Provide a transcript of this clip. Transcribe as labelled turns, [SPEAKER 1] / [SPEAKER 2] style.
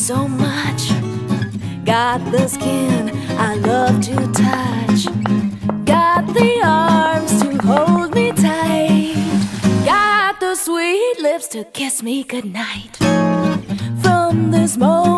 [SPEAKER 1] so much. Got the skin I love to touch. Got the arms to hold me tight. Got the sweet lips to kiss me goodnight. From this moment